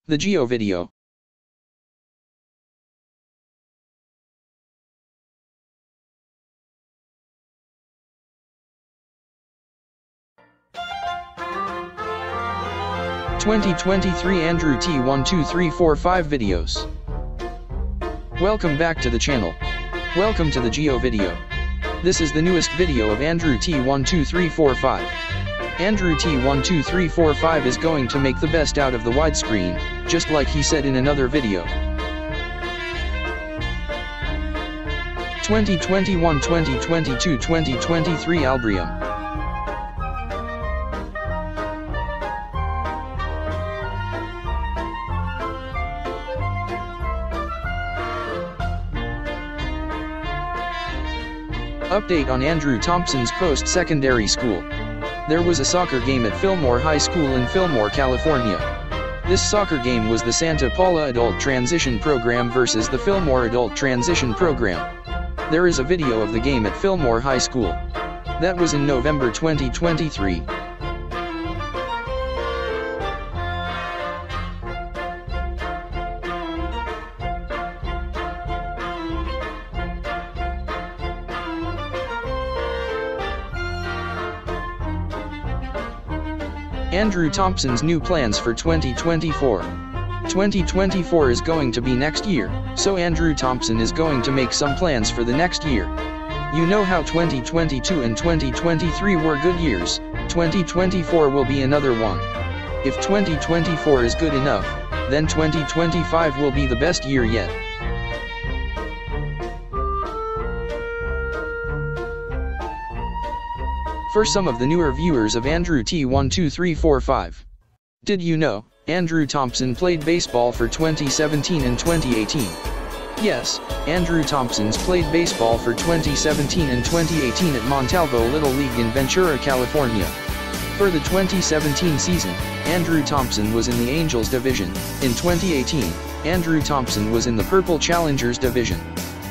The Geo video. (2023) Andrew T 1 2 3 4 5 videos. Welcome back to the channel. Welcome to the Geo video. This is the newest video of Andrew T 1 2 3 4 5. Andrew T 1 2 3 4 5 is going to make the best out of the widescreen, just like he said in another video. 2021, 2022, 2023 Albrium. Update on Andrew Thompson's post-secondary school. There was a soccer game at Fillmore High School in Fillmore, California. This soccer game was the Santa Paula Adult Transition program versus the Fillmore Adult Transition program. There is a video of the game at Fillmore High School. That was in November 2023. Andrew Thompson's new plans for 2024. 2024 is going to be next year, so Andrew Thompson is going to make some plans for the next year. You know how 2022 and 2023 were good years, 2024 will be another one. If 2024 is good enough, then 2025 will be the best year yet. For some of the newer viewers of Andrew T 1 2 3 4 5. Did you know, Andrew Thompson played baseball for 2017 and 2018? Yes, Andrew Thompson's played baseball for 2017 and 2018 at Montalvo Little League in Ventura, California. For the 2017 season, Andrew Thompson was in the Angels division. In 2018, Andrew Thompson was in the Purple Challengers division.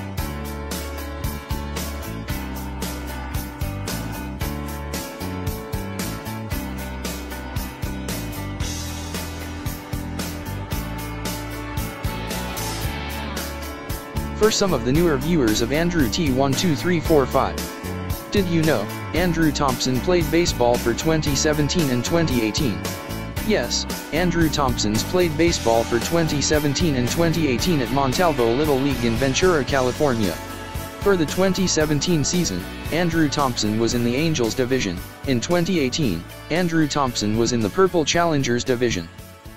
For some of the newer viewers of Andrew T 1 2 3 4 5. Did you know, Andrew Thompson played baseball for 2017 and 2018? Yes, Andrew Thompson's played baseball for 2017 and 2018 at Montalvo Little League in Ventura, California. For the 2017 season, Andrew Thompson was in the Angels division. In 2018, Andrew Thompson was in the Purple Challengers division.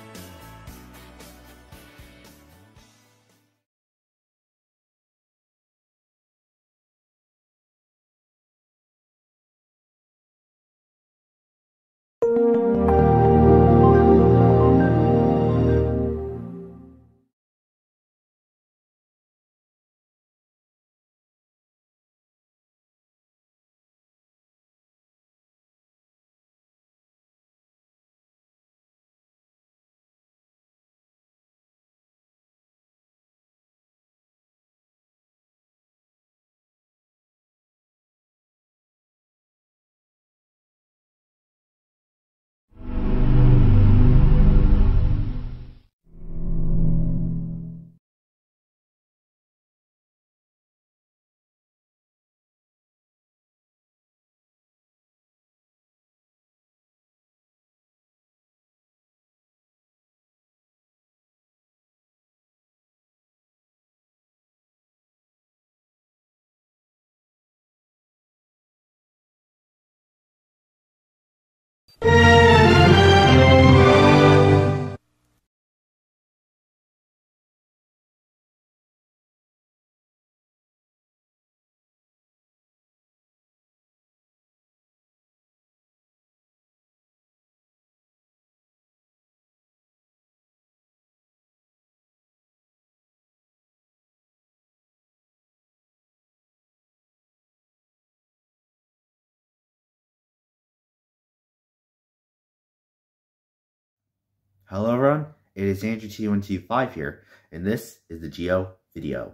Hello everyone, it is Andrew T125 here, and this is the Geo video.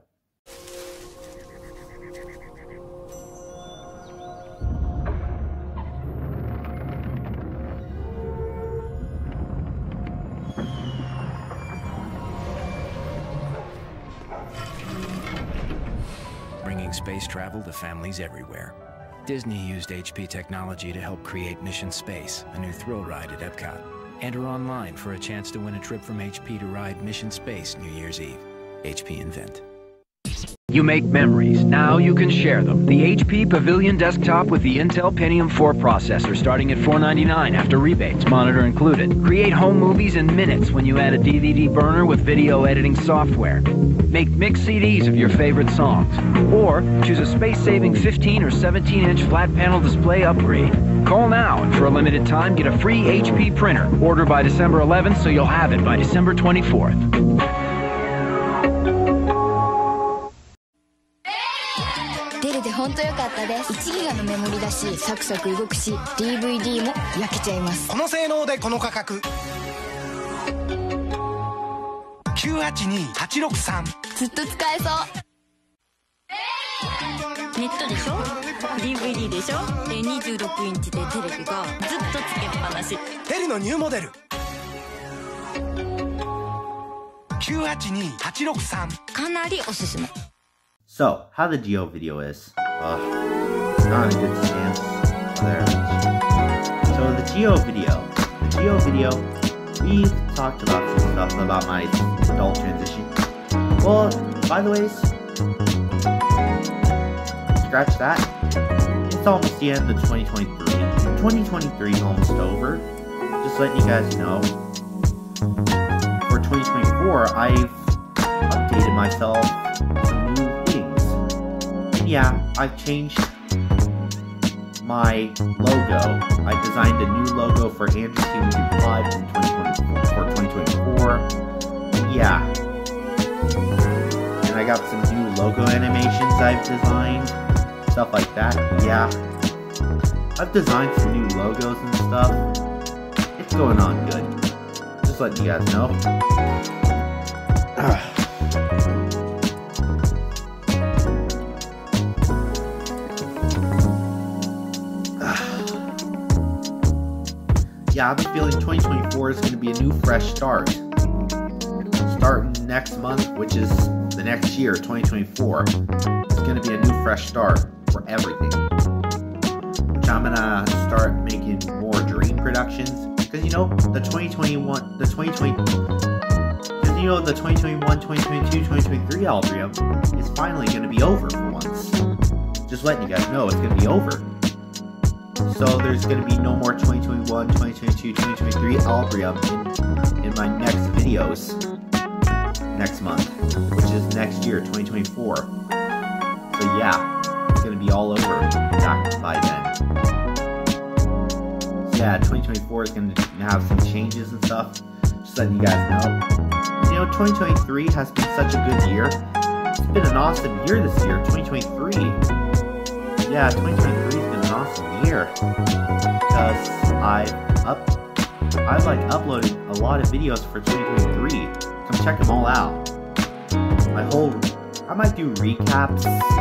space travel to families everywhere. Disney used HP technology to help create Mission Space, a new thrill ride at Epcot. Enter online for a chance to win a trip from HP to ride Mission Space New Year's Eve. HP Invent. You make memories. Now you can share them. The HP Pavilion desktop with the Intel Pentium 4 processor starting at $499 after rebates, monitor included. Create home movies in minutes when you add a DVD burner with video editing software. Make mix CDs of your favorite songs. Or choose a space-saving 15 or 17-inch flat panel display upgrade. Call now and for a limited time get a free HP printer. Order by December 11th so you'll have it by December 24th. 出れて本当良かったです。1ギガのメモリだしサクサク動くし DVD も焼けちゃいます。 この性能でこの価格。982863。 ずっと使えそう。 ネットでしょ DVD でしょで26インチでテレビがずっとつけっぱなし。 デルのニューモデル982863。 かなりおすすめ。 So, how the Geo video is. It's not in a good stance. There. So, the Geo video. We've talked about some stuff about my adult transition. Well, by the way, scratch that. It's almost the end of 2023. 2023 is almost over. Just letting you guys know. For 2024, I've updated myself some new things. And yeah, I've changed my logo. I designed a new logo for Andrew T125 in 2024. Yeah. And I got some new logo animations I've designed. Stuff like that. Yeah. I've designed some new logos and stuff. It's going on good. Just letting you guys know. Yeah, I've been feeling 2024 is going to be a new fresh start. Starting next month, which is the next year, 2024, it's going to be a new fresh start for everything. Which I'm going to start making more dream productions. Because, you know, the 2021, 2022, 2023 algorithm is finally going to be over for once. Just letting you guys know it's going to be over. So there's going to be no more 2021, 2022, 2023 algorithm in my next videos next month, which is next year, 2024. So yeah, it's going to be all over back by then. So yeah, 2024 is going to have some changes and stuff, just letting you guys know. You know, 2023 has been such a good year. It's been an awesome year this year, 2023. Yeah, 2023 has been an awesome year because I've uploaded a lot of videos for 2023. Come check them all out. I might do recaps.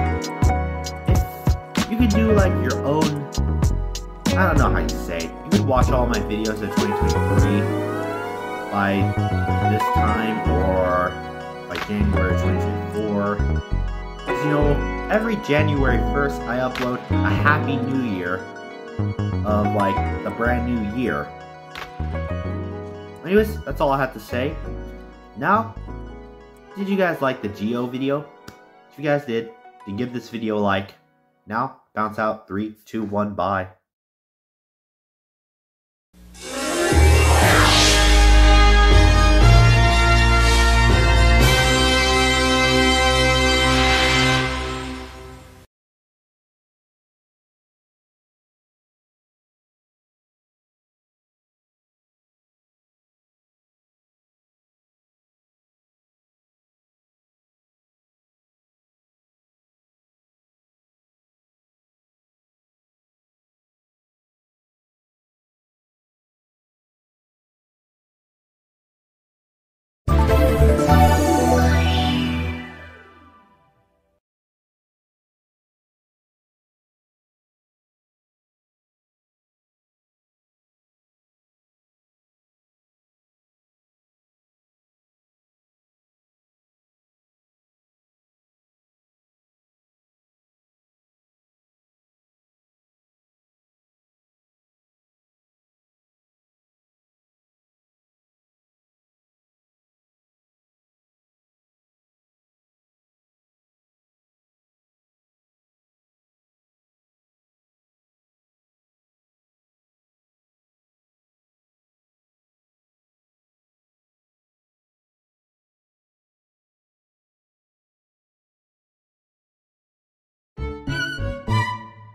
If you could do like your own, I don't know how you say it. You could watch all my videos of 2023 by this time or by January 2024. Because, you know, every January 1st I upload a Happy New Year of like the brand new year. Anyways, that's all I have to say. Now, did you guys like the Geo video? If you guys did, then give this video a like. Now, bounce out. 3, 2, 1, bye.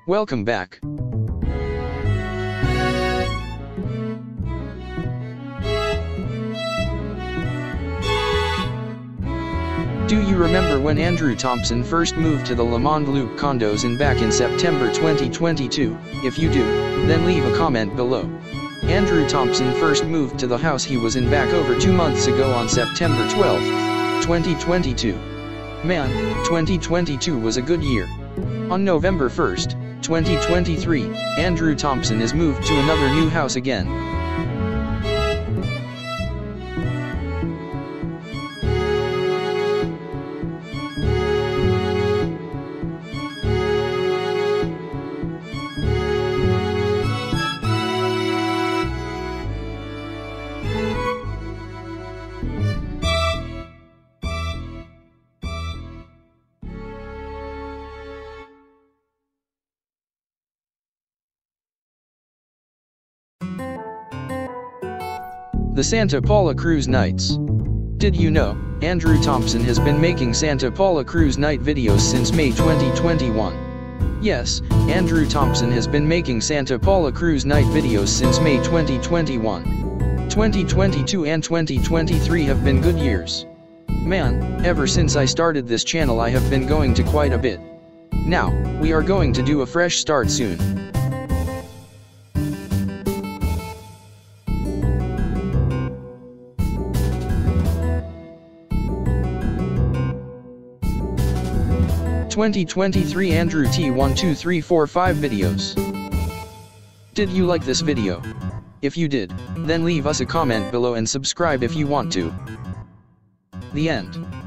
Welcome back. Do you remember when Andrew Thompson first moved to the Lamond Loop condos back in September 2022? If you do, then leave a comment below. Andrew Thompson first moved to the house he was in back over 2 months ago on September 12, 2022. Man, 2022 was a good year. On November 1st, 2023, Andrew Thompson has moved to another new house again. The Santa Paula Cruise Nights. Did you know, Andrew Thompson has been making Santa Paula Cruise Night videos since May 2021. Yes, Andrew Thompson has been making Santa Paula Cruise Night videos since May 2021. 2022 and 2023 have been good years. Man, ever since I started this channel I have been going to quite a bit. Now, we are going to do a fresh start soon. (2023) Andrew T12345 videos. Did you like this video? If you did, then leave us a comment below and subscribe if you want to. The end.